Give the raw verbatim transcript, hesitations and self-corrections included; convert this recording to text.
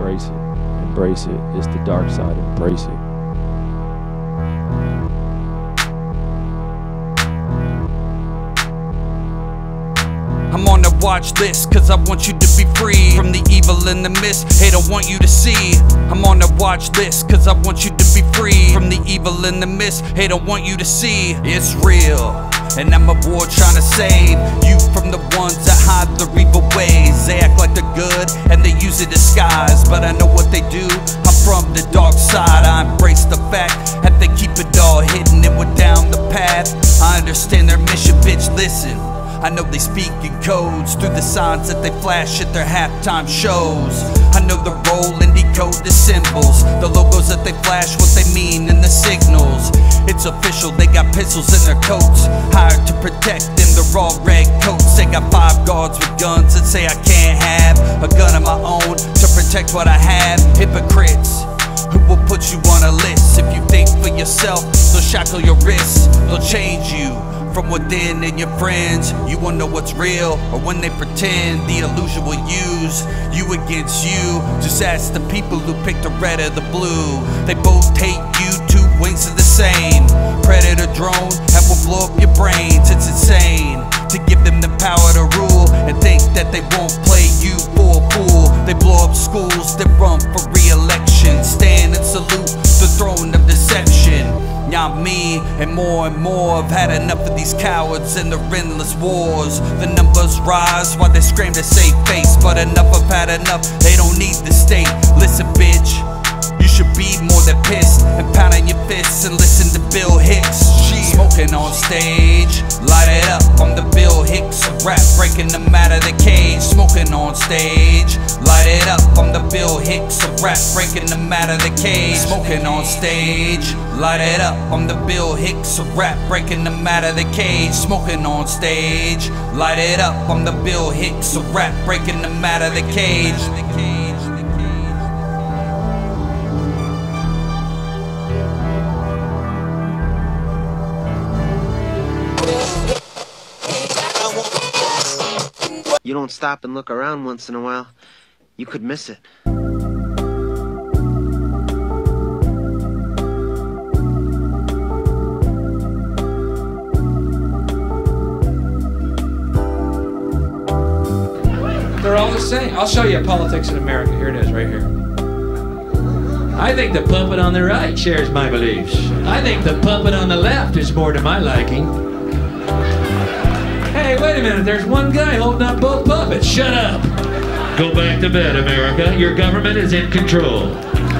embrace it. Embrace it. It's the dark side. Embrace it. I'm on the watch list cause I want you to be free from the evil and the mist, hey, don't want you to see. I'm on the watch list cause I want you to be free from the evil and the mist, hey, don't want you to see. It's real, and I'm a war trying to save you from the ones that hide their evil ways. They act like they're good and they use a disguise, but I know what they do. I'm from the dark side. I embrace the fact that they keep it all hidden and we're down the path. I understand their mission, bitch, listen. I know they speak in codes through the signs that they flash at their halftime shows. I know the role and decode the symbols, the logos that they flash, what they mean and the signals. It's official, they got pistols in their coats, hired to protect them, they're all red coats. They got five guards with guns that say I can't have a gun of my own to protect what I have. Hypocrites who will put you on a list. If you think for yourself, they'll shackle your wrists, they'll change you from within, and your friends, you won't know what's real or when they pretend. The illusion will use you against you. Just ask the people who pick the red or the blue. They both hate you, two wings of the same predator drone and will blow up your brains. It's insane to give them the power to rule and think that they won't play you for a fool. They blow up schools that run for re-election, stand and salute the throne of deception. Yeah, me and more and more have had enough of these cowards and their endless wars. The numbers rise while they scream to save face, but enough have had enough, they don't need the state. Listen, bitch, you should be more than pissed and pounding your fists and listen to Bill Hicks. She smoking on stage, light it up, I'm the Bill Hicks of rap, breaking them out of the cage. Smoking on stage, light it up, I'm the Bill Hicks of rap, breaking them out of the cage. Smoking on stage, light it up, I'm the Bill Hicks of rap, breaking them out of the cage. Smoking on stage, light it up, I'm the Bill Hicks of rap, breaking them out of the cage. You don't stop and look around once in a while, you could miss it. They're all the same. I'll show you politics in America. Here it is, right here. I think the puppet on the right shares my beliefs. I think the puppet on the left is more to my liking. Hey, wait a minute, there's one guy holding up both puppets. Shut up. Go back to bed, America. Your government is in control.